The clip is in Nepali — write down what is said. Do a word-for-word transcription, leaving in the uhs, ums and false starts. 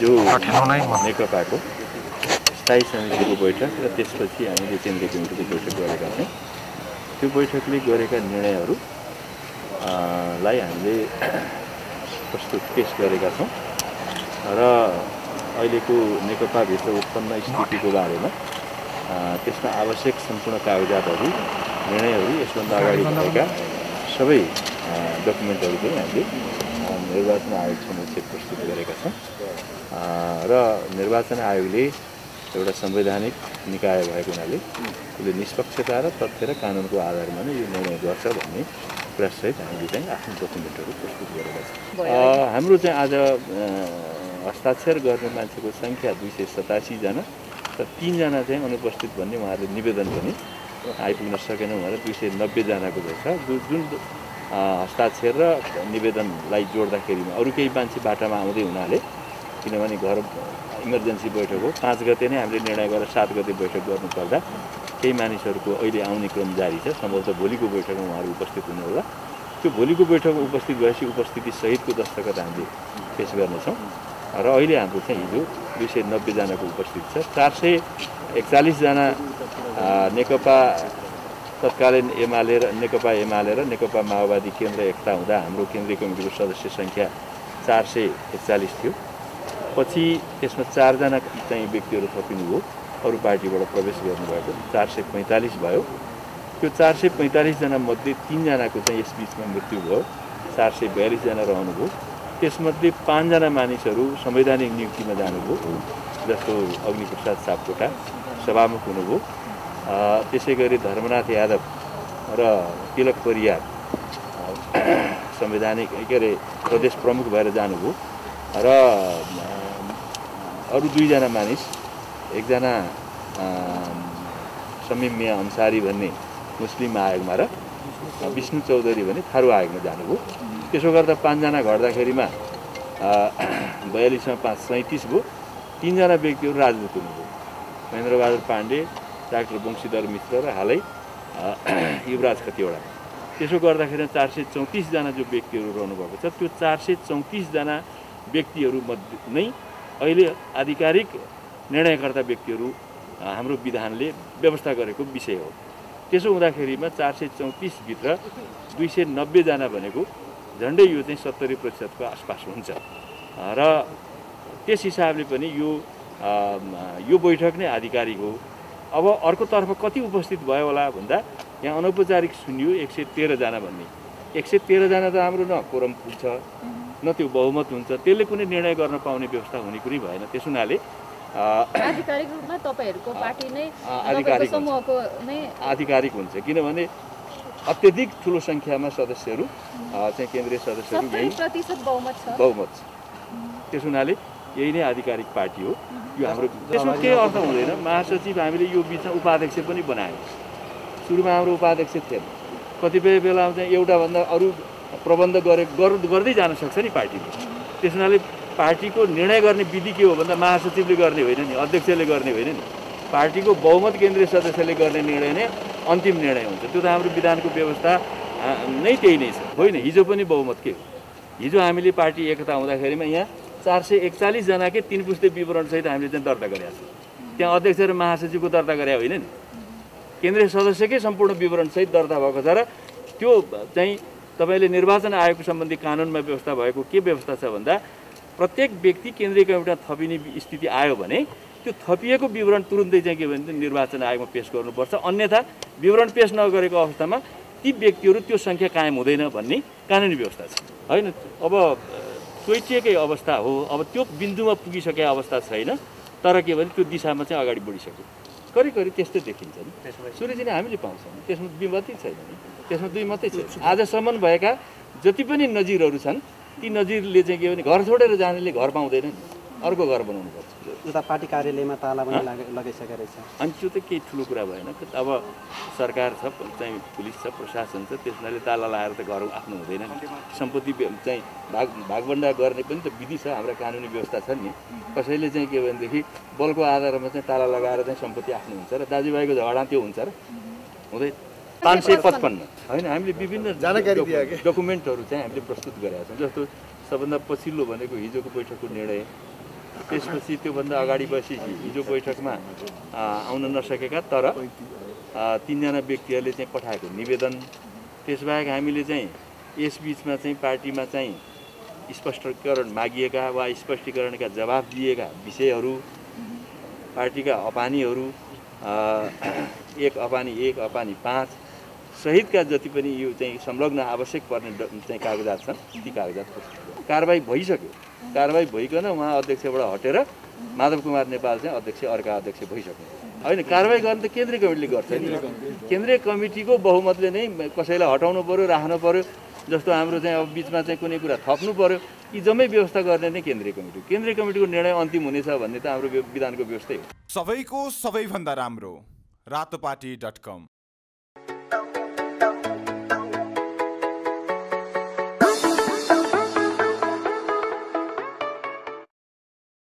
हिजो नेकपाको स्थायी समितिको बैठक र त्यसपछि हामीले केन्द्रीय कमिटीको बैठक गरेका छौँ। त्यो बैठकले गरेका निर्णयहरूलाई हामीले प्रस्तुत पेश गरेका छौँ र अहिलेको नेकपाभित्र उत्पन्न स्थितिको बारेमा त्यसमा आवश्यक सम्पूर्ण कागजातहरू निर्णयहरू यसभन्दा अगाडि भएका सबै डकुमेन्टहरू पनि हामीले निर्वाचन आयोग समक्ष प्रस्तुत गरेका छौँ र निर्वाचन आयोगले एउटा संवैधानिक निकाय भएको हुनाले उसले निष्पक्षता र तथ्य र कानुनको आधारमा नै यो निर्णय गर्छ भन्ने कुरासहित हामीले चाहिँ आफ्नो डकुमेन्टहरू प्रस्तुत गरेका छौँ। हाम्रो चाहिँ आज हस्ताक्षर गर्ने मान्छेको सङ्ख्या दुई सय सतासीजना र तीनजना चाहिँ अनुपस्थित भन्ने उहाँहरूले निवेदन पनि आइपुग्न सकेन भनेर दुई सय नब्बेजनाको रहेछ। जुन हस्ताक्षर र निवेदनलाई जोड्दाखेरिमा अरू केही मान्छे बाटामा आउँदै हुनाले किनभने घर इमर्जेन्सी बैठक हो, पाँच गते नै हामीले निर्णय गरेर सात गते बैठक गर्नुपर्दा केही मानिसहरूको अहिले आउने क्रम जारी छ। सम्भवतः भोलिको बैठकमा उहाँहरू उपस्थित हुने होला। त्यो भोलिको बैठकमा उपस्थित भएपछि उपस्थिति सहितको दस्तखत हामीले पेश गर्नेछौँ र अहिले हाम्रो चाहिँ हिजो दुई सय नब्बेजनाको उपस्थिति छ। चार सय एकचालिसजना नेकपा तत्कालीन एमाले र नेकपा एमाले र नेकपा माओवादी केन्द्र एकता हुँदा हाम्रो केन्द्रीय कमिटीको सदस्य सङ्ख्या चार सय एकचालिस थियो। पछि त्यसमा चारजना चाहिँ व्यक्तिहरू थपिनुभयो, अरू पार्टीबाट प्रवेश गर्नुभएको चार सय पैँतालिस भयो। त्यो चार सय पैँतालिसजना मध्ये तिनजनाको चाहिँ यस बिचमा मृत्यु भयो, चार सय बयालिसजना रहनुभयो। त्यसमध्ये पाँचजना मानिसहरू संवैधानिक नियुक्तिमा जानुभयो, जस्तो अग्निप्रसाद सापकोटा सभामुख हुनुभयो। त्यसै गरी धर्मनाथ यादव र तिलक परियार संवैधानिक के अरे प्रदेश प्रमुख भएर जानुभयो र अरू दुईजना मानिस, एकजना समीम मिया अन्सारी भन्ने मुस्लिम आयोगमा र विष्णु चौधरी भन्ने थारू आयोगमा जानुभयो। त्यसो गर्दा पाँचजना घट्दाखेरिमा बयालिसमा पाँच सैँतिस भयो। तिनजना व्यक्तिहरू राजदूत हुनुभयो, महेन्द्रबहादुर पाण्डे, डाक्टर वंशीधर मिश्र र हालै युवराज खतिवडा। त्यसो गर्दाखेरि चार सय चौतिसजना जो व्यक्तिहरू रहनुभएको छ, त्यो चार सय चौतिसजना व्यक्तिहरू मध्ये नै अहिले आधिकारिक निर्णयकर्ता व्यक्तिहरू हाम्रो विधानले व्यवस्था गरेको विषय हो। त्यसो हुँदाखेरिमा चार सय चौतिसभित्र दुई सय नब्बेजना भनेको झन्डै यो चाहिँ सत्तरी प्रतिशतको आसपास हुन्छ र त्यस हिसाबले पनि यो यो बैठक नै आधिकारिक हो। अब अर्कोतर्फ कति उपस्थित भयो होला भन्दा यहाँ अनौपचारिक सुनियो एक सय तेह्रजना भन्ने। एक सय तेह्रजना त हाम्रो न कोरम पुग्छ न त्यो बहुमत हुन्छ, त्यसले कुनै निर्णय गर्न पाउने व्यवस्था हुने कुनै भएन। त्यस हुनाले आधिकारिक रूपमा तपाईँहरूको पार्टी नै आधिकारिक समूहको नै आधिकारिक हुन्छ, किनभने अत्यधिक ठुलो सङ्ख्यामा सदस्यहरू चाहिँ केन्द्रीय सदस्यहरू यही प्रतिशत बहुमत छ बहुमत छ। त्यस हुनाले यही नै आधिकारिक पार्टी हो यो हाम्रो। त्यसमा केही अर्थ हुँदैन। महासचिव हामीले यो बिचमा उपाध्यक्ष पनि बनायौँ। सुरुमा हाम्रो उपाध्यक्ष थिएन, कतिपय बेला चाहिँ एउटाभन्दा अरू प्रबन्ध गरे गर्दै जान सक्छ नि पार्टीले। त्यस हुनाले पार्टीको निर्णय गर्ने विधि के हो भन्दा महासचिवले गर्ने होइन नि, अध्यक्षले गर्ने होइन नि, पार्टीको बहुमत केन्द्रीय सदस्यले गर्ने निर्णय नै अन्तिम निर्णय हुन्छ। त्यो त हाम्रो विधानको व्यवस्था नै त्यही नै छ, होइन? हिजो पनि बहुमत के हो, हिजो हामीले पार्टी एकता हुँदाखेरिमा यहाँ चार सय एकचालिसजनाकै तिन पुस्ते विवरणसहित हामीले चाहिँ दर्ता गरेका छौँ। त्यहाँ अध्यक्ष र महासचिवको दर्ता गरे होइन नि, केन्द्रीय सदस्यकै सम्पूर्ण विवरणसहित दर्ता भएको छ। र त्यो चाहिँ तपाईँले निर्वाचन आयोगको सम्बन्धी कानुनमा व्यवस्था भएको के व्यवस्था छ भन्दा प्रत्येक व्यक्ति केन्द्रीय कमिटीमा थपिने स्थिति आयो भने त्यो थपिएको विवरण तुरुन्तै चाहिँ के भन्छ निर्वाचन आयोगमा पेश गर्नुपर्छ। अन्यथा विवरण पेश नगरेको अवस्थामा ती व्यक्तिहरू त्यो सङ्ख्या कायम हुँदैन भन्ने कानुनी व्यवस्था छ, होइन? अब सोचिएकै अवस्था हो, अब त्यो बिन्दुमा पुगिसकेको अवस्था छैन, तर के भने त्यो दिशामा चाहिँ अगाडि बढिसक्यो। करिब करिब त्यस्तै देखिन्छ नि। सूर्यजी नै हामीले पाउँछौँ, त्यसमा दुई मात्रै छैन नि, त्यसमा दुई मात्रै छैन। आजसम्म भएका जति पनि नजिरहरू छन् ती नजिरले चाहिँ के भने घर छोडेर जानेले घर पाउँदैन नि, अर्को घर बनाउनु पर्छ। उता पार्टी कार्यालयमा ताला पनि लगाइसकेको रहेछ। अनि त्यो त केही ठुलो कुरा भएन। अब सरकार छ, चाहिँ पुलिस छ, प्रशासन छ, त्यसले ताला लगाएर त घर आफ्नो हुँदैन नि। सम्पत्ति चाहिँ भाग भागबन्डा गर्ने पनि त विधि छ, हाम्रा कानुनी व्यवस्था छ नि। कसैले चाहिँ के भनेदेखि बलको आधारमा चाहिँ ताला लगाएर चाहिँ सम्पत्ति आफ्नो हुन्छ र दाजुभाइको झगडा त्यो हुन्छ र हुँदैन। पाँच सय पचपन्न होइन, हामीले विभिन्न जानकारी डकुमेन्टहरू चाहिँ हामीले प्रस्तुत गरेका छौँ। जस्तो सबभन्दा पछिल्लो भनेको हिजोको बैठकको निर्णय त्यसपछि त्योभन्दा अगाडि बसी हिजो बैठकमा आउन नसकेका तर तीनजना व्यक्तिहरूले चाहिँ पठाएको निवेदन, त्यसबाहेक हामीले चाहिँ यस बिचमा चाहिँ पार्टीमा चाहिँ स्पष्टीकरण मागिएका वा स्पष्टीकरणका जवाब दिएका विषयहरू, पार्टीका अपानीहरू एक अपानी एक अपानी पाँच सहितका जति पनि यो चाहिँ संलग्न आवश्यक पर्ने चाहिँ कागजात छन् ती कागजात कारबाही भइसक्यो। कारबाही भइकन उहाँ अध्यक्षबाट हटेर माधव कुमार नेपाल चाहिँ अध्यक्ष अर्का अध्यक्ष भइसक्यो होइन। कारबाही गर्ने त केन्द्रीय कमिटीले गर्छ नि। केन्द्रीय कमिटीको बहुमतले नै कसैलाई हटाउनु पर्यो राख्नु पर्यो, जस्तो हाम्रो चाहिँ अब बिचमा चाहिँ कुनै कुरा थप्नु पर्यो, यी जम्मै व्यवस्था गर्ने नै केन्द्रीय कमिटी। केन्द्रीय कमिटीको निर्णय अन्तिम हुनेछ भन्ने त हाम्रो विधानको व्यवस्थै हो। सबैको सबैभन्दा राम्रो रातोपाटी डट कम।